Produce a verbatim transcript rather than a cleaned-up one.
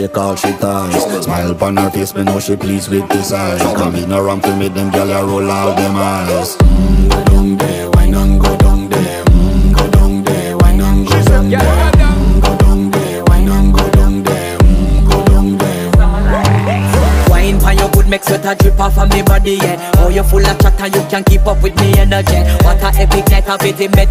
She call she ties. Smile upon her face, me know she pleased with this eyes. Come in around to meet them gyal a roll out them eyes. Mm, go down there, wine and go down there. Mm, go down there, wine and go down there. Mm, go down there, wine and go down there. Mm, go down there. Wine pan your good make sweat a drip off of me body, yeah. Oh, you full of chatter, you can keep up with me energy. What a epic night of it, it